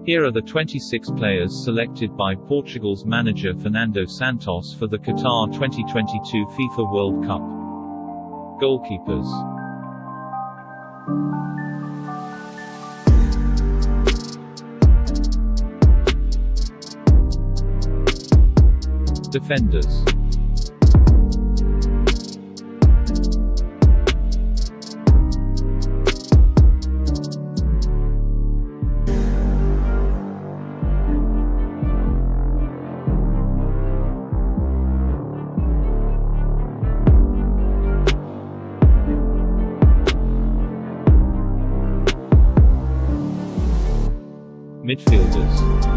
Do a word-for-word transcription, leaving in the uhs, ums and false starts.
Here are the twenty-six players selected by Portugal's manager Fernando Santos for the Qatar twenty twenty-two FIFA World Cup. Goalkeepers. Defenders. Midfielders.